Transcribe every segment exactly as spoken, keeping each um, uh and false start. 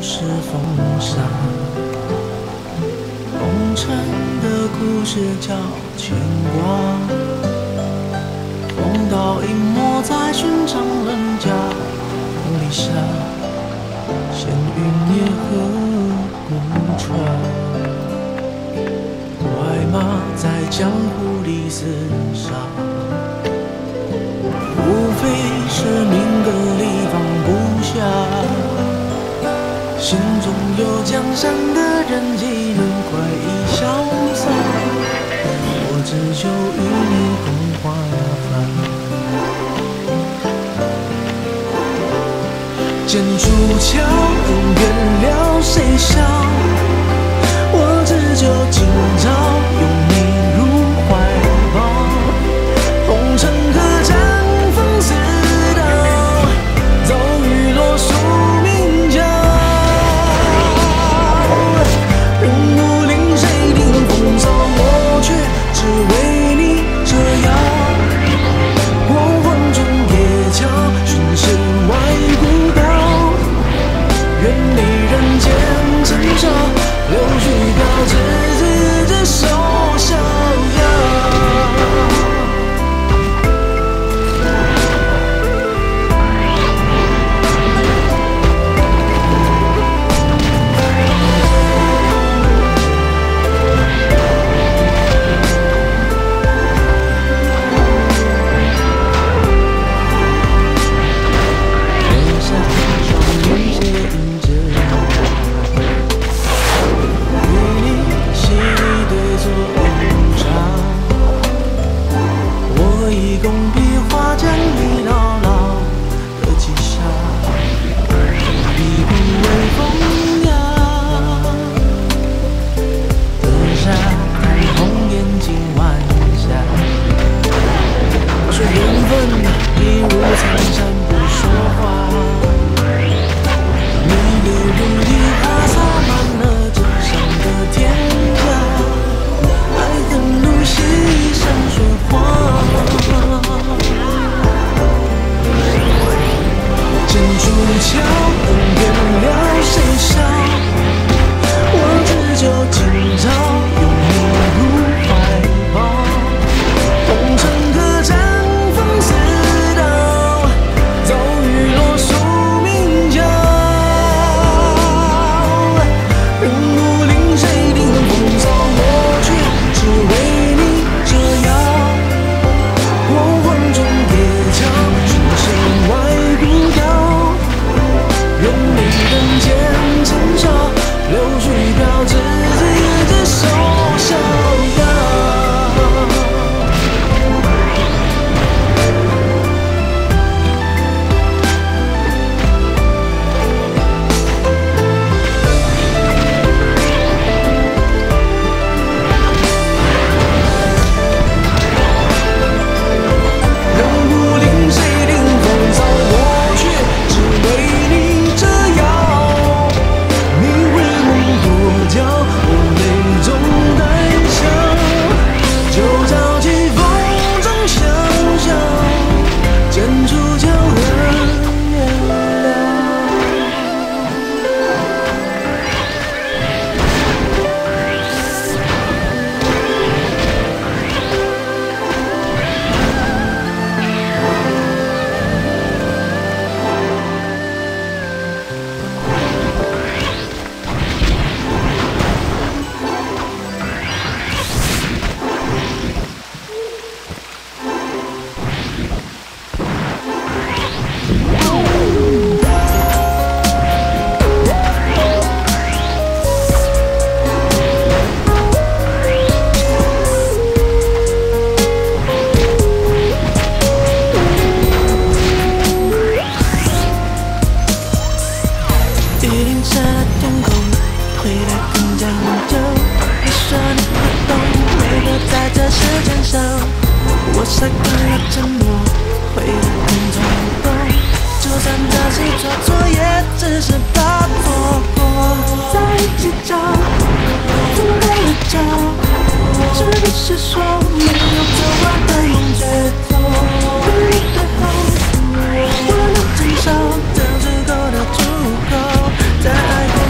是风沙，红尘的故事叫牵挂。风刀隐没在寻常人家，梦里沙，闲云野鹤孤船。快马在江湖里厮杀，无非是命格里放不下。 心中有江山的人，岂能快意潇洒？我只求与你共华发。剑出鞘，原了谁笑？我只求今朝拥你入怀抱。红尘客栈风似刀，骤雨落宿命角。 人不领谁定风骚，我却只为你折腰。黄昏中夜桥，寻世外古道。愿你人间尘嚣，柳絮飘，执子之手，逍遥。 是说没有走完的梦觉透，与你对后，我能减少这足够的出口，在爱过。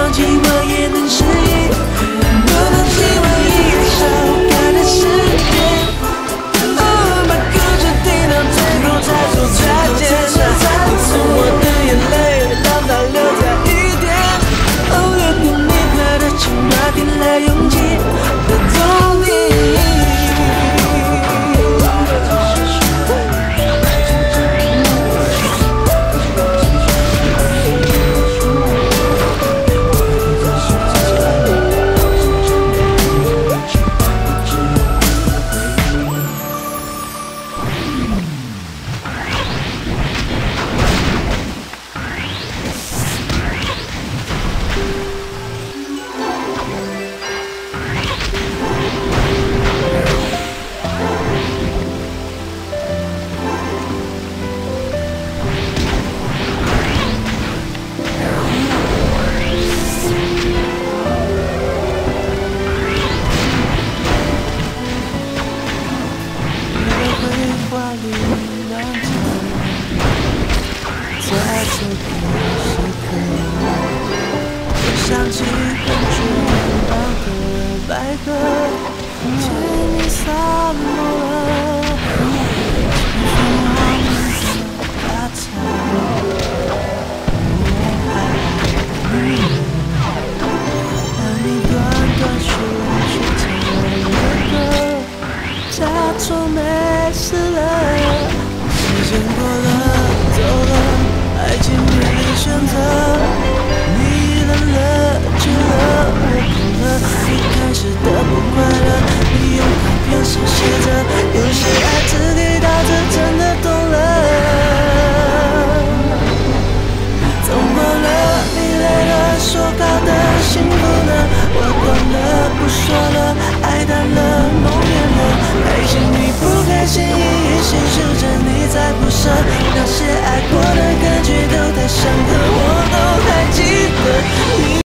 忘记我也能适应，不能希望一个少看的世界。Oh my god， 就听到最后才说再见，你从我的眼泪让它留下一点。Oh， 如果你快乐，请马丁来拥挤的动力。想起很绝望的白鸽，请你洒落了花草，我还爱你，而你断断续续唱的歌，假装没事了。时间过了，走了，爱情没选择。你冷了，倦了，我哭了。一开始的不快乐，你用卡片手写着，有些爱只给到这，真的懂了。走过了，你累了，说好的幸福呢？我懂了，不说了，爱淡了，梦远了。开心与不开心，一一细数着，你在不舍。那些爱过的感觉都太深刻，我都还记得。